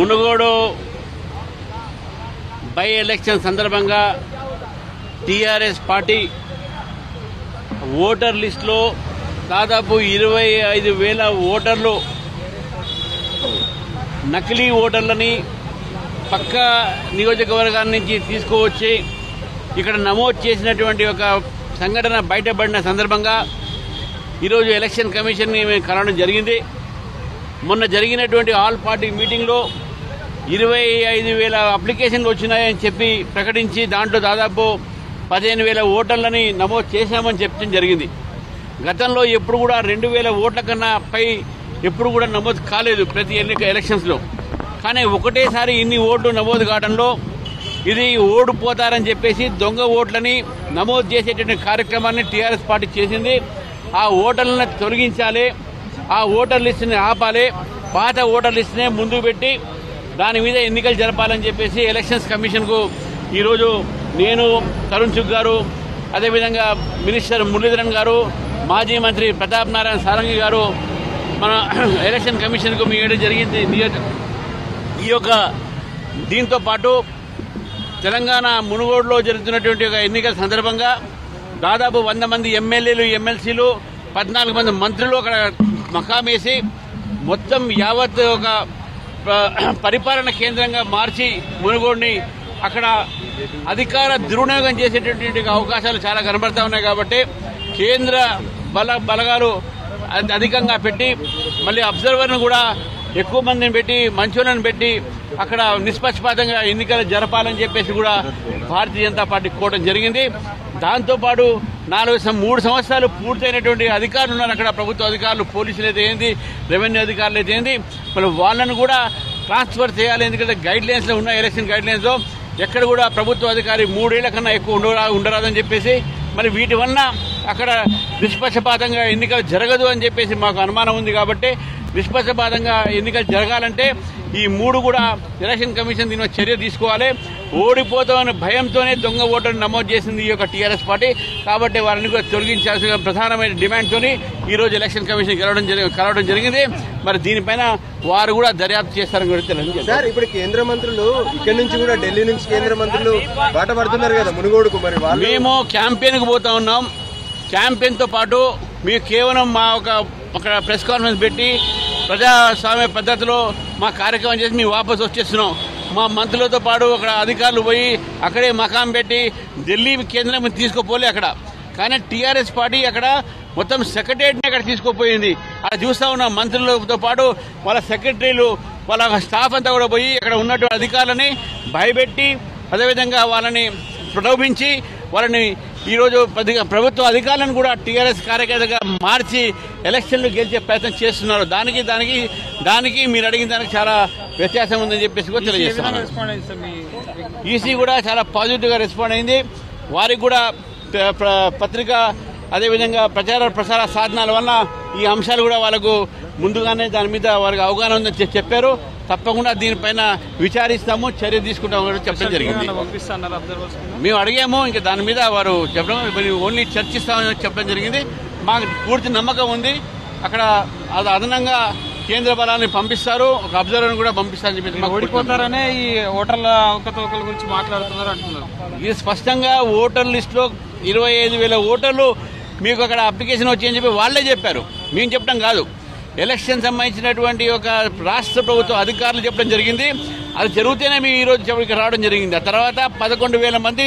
Munugode by election సందర్భంగా TRS party voter లిస్టులో దాదాపు 25,000 ఓటర్లు నకిలీ ఓటర్లని పక్క నియోజకవర్గాల నుంచి తీసుకువచ్చి ఇక్కడ నమోదు చేసినటువంటి ఒక సంఘటన బయటపడిన సందర్భంగా ఈరోజు ఎలక్షన్ కమిషన్ మేము కలవడం జరిగింది. మొన్న జరిగినటువంటి ఆల్ పార్టీ మీటింగ్లో 25,000 అప్లికేషన్లు వచ్చినాయని చెప్పి ప్రకటించి దాంట్లో దాదాపు 15,000 ఓటర్లని నమోదు చేశామని చెప్పడం జరిగింది. గతంలో ఎప్పుడు కూడా 2,000 ఓట్ల కన్నా పై ఎప్పుడు కూడా నమోదు కాలేదు ప్రతి ఎలక్షన్స్లో. కానీ ఒకటేసారి ఇన్ని ఓట్లు నమోదు కావడంలో ఇది ఓడిపోతారని చెప్పేసి దొంగ ఓట్లని నమోదు చేసేటువంటి కార్యక్రమాన్ని టీఆర్ఎస్ పార్టీ చేసింది. ఆ ఓటర్లను తొలగించాలి, ఆ ఓటర్ లిస్టుని ఆపాలి, పాత ఓటర్ లిస్టునే ముందుకు పెట్టి దాని మీద ఎన్నికలు జరపాలని చెప్పేసి ఎలక్షన్స్ కమిషన్కు ఈరోజు నేను, తరుణ్ చుగ్ గారు, అదేవిధంగా మినిస్టర్ మురళీధరన్ గారు, మాజీ మంత్రి ప్రతాప్ నారాయణ సారంగి గారు మన ఎలక్షన్ కమిషన్కు మీయడం జరిగింది. ఈ యొక్క దీంతో పాటు తెలంగాణ మునుగోడులో జరుగుతున్నటువంటి ఒక ఎన్నికల సందర్భంగా దాదాపు 100 మంది ఎమ్మెల్యేలు, ఎమ్మెల్సీలు, 14 మంది మంత్రులు అక్కడ మకామేసి మొత్తం యావత్ ఒక పరిపాలన కేంద్రంగా మార్చి మునుగోడుని అక్కడ అధికార దుర్వినియోగం చేసేటటువంటి అవకాశాలు చాలా కనబడతా ఉన్నాయి. కాబట్టి కేంద్ర బలగాలు అధికంగా పెట్టి మళ్ళీ అబ్జర్వర్ను కూడా ఎక్కువ మందిని పెట్టి మంచోళ్ళని పెట్టి అక్కడ నిష్పక్షపాతంగా ఎన్నికలు జరపాలని చెప్పేసి కూడా భారతీయ జనతా పార్టీ కోవడం జరిగింది. దాంతోపాటు 3 సంవత్సరాలు పూర్తయినటువంటి అధికారులు ఉన్నారు అక్కడ, ప్రభుత్వ అధికారులు, పోలీసులు అయితే ఏంది, రెవెన్యూ అధికారులు అయితే ఏంది, మరి వాళ్ళను కూడా ట్రాన్స్ఫర్ చేయాలి. ఎందుకంటే గైడ్ లైన్స్లో ఉన్న ఎలక్షన్ గైడ్ లైన్స్లో ఎక్కడ కూడా ప్రభుత్వ అధికారి 3 ఏళ్ల కన్నా ఎక్కువ ఉండరాదని చెప్పేసి మరి వీటి వలన అక్కడ నిష్పక్షపాతంగా ఎన్నికలు జరగదు అని చెప్పేసి మాకు అనుమానం ఉంది. కాబట్టి నిష్పక్షపాతంగా ఎన్నికలు జరగాలంటే ఈ 3 కూడా ఎలక్షన్ కమిషన్ దీని చర్య తీసుకోవాలి. ఓడిపోతామని భయంతోనే దొంగ ఓటర్లు నమోదు చేసింది ఈ యొక్క టీఆర్ఎస్ పార్టీ. కాబట్టి వారిని కూడా తొలగించాల్సిన ప్రధానమైన డిమాండ్తో ఈరోజు ఎలక్షన్ కమిషన్ కలవడం జరిగింది. మరి దీనిపైన వారు కూడా దర్యాప్తు చేస్తారని కూడా తెలియదు. సార్, ఇప్పుడు కేంద్ర మంత్రులు ఇక్కడ నుంచి కూడా ఢిల్లీ నుంచి కేంద్ర మంత్రులు బాట పడుతున్నారు కదా మునుగోడుకు, మరి మేము క్యాంపెయిన్కి పోతా ఉన్నాం. క్యాంపెయిన్తో పాటు మీరు కేవలం మా ఒక ప్రెస్ కాన్ఫరెన్స్ పెట్టి ప్రజాస్వామ్య పద్ధతిలో మా కార్యక్రమం చేసి మేము వాపసు వచ్చేస్తున్నాం. మా మంత్రులతో పాటు అక్కడ అధికారులు పోయి అక్కడే మకాం పెట్టి ఢిల్లీ కేంద్రం తీసుకుపోలే అక్కడ. కానీ టీఆర్ఎస్ పార్టీ అక్కడ మొత్తం సెక్రటరియట్ని అక్కడ తీసుకుపోయింది. అక్కడ చూస్తా ఉన్న మంత్రులతో పాటు వాళ్ళ సెక్రటరీలు, వాళ్ళ స్టాఫ్ అంతా కూడా పోయి అక్కడ ఉన్నటువంటి అధికారులని భయపెట్టి అదేవిధంగా వాళ్ళని ప్రలోభించి వాళ్ళని ఈరోజు ప్రభుత్వ అధికారులను కూడా టీఆర్ఎస్ కార్యకర్తగా మార్చి ఎలక్షన్లు గెలిచే ప్రయత్నం చేస్తున్నారు. దానికి మీరు అడిగిన దానికి చాలా వ్యత్యాసం ఉందని చెప్పేసి కూడా తెలియజేస్తున్నారు. ఈసీ కూడా చాలా పాజిటివ్గా రెస్పాండ్ అయింది. వారికి కూడా పత్రిక అదేవిధంగా ప్రసార సాధనాల వల్ల ఈ అంశాలు కూడా వాళ్ళకు ముందుగానే దాని మీద వారికి అవగాహన ఉందని చెప్పారు. తప్పకుండా దీనిపైన విచారిస్తాము, చర్య తీసుకుంటామని చెప్పడం జరిగింది. మేము అడిగాము, ఇంకా దాని మీద వారు చెప్పడం ఓన్లీ చర్చిస్తామని చెప్పడం జరిగింది. మాకు పూర్తి నమ్మకం ఉంది. అక్కడ అదనంగా కేంద్ర బలాన్ని పంపిస్తారు, ఒక అబ్జర్వర్ని కూడా పంపిస్తారని చెప్పి ఓడిపోతారనే ఈ ఓటర్ల అవకతవకల గురించి మాట్లాడుతున్నారు అంటున్నారు. ఇది స్పష్టంగా ఓటర్ లిస్టులో 25,000 ఓటర్లు మీకు అక్కడ అప్లికేషన్ వచ్చి అని చెప్పి వాళ్లే చెప్పారు, మేము చెప్పడం కాదు. ఎలక్షన్ సంబంధించినటువంటి ఒక రాష్ట్ర ప్రభుత్వ అధికారులు చెప్పడం జరిగింది. అది జరుగుతూనే మేము ఈరోజు ఇక్కడ రావడం జరిగింది. ఆ తర్వాత 11,000 మంది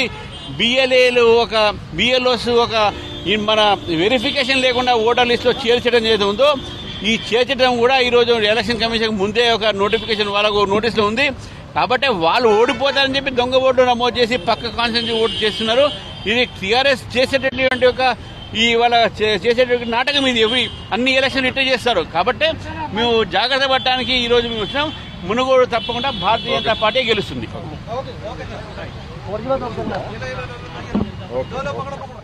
బిఎల్ఓస్ మన వెరిఫికేషన్ లేకుండా ఓటర్ లిస్టులో చేర్చడం ఏదైతే ఉందో ఈ చేర్చడం కూడా ఈరోజు ఎలక్షన్ కమిషన్ ముందే ఒక నోటిఫికేషన్ వాళ్ళకు నోటీసులో ఉంది. కాబట్టి వాళ్ళు ఓడిపోతారని చెప్పి దొంగ ఓటు నమోదు చేసి పక్క కాన్స్టిట్యూన్సీ ఓటు చేస్తున్నారు. ఇది టీఆర్ఎస్ చేసేటటువంటి ఒక వాళ్ళ చేసేటువంటి నాటకం ఇది. అన్ని ఎలక్షన్లు ఇట్టే చేస్తారు. కాబట్టి మేము జాగ్రత్త పడటానికి ఈరోజు మేము వచ్చినాం. మునుగోడు తప్పకుండా భారతీయ జనతా పార్టీ గెలుస్తుంది.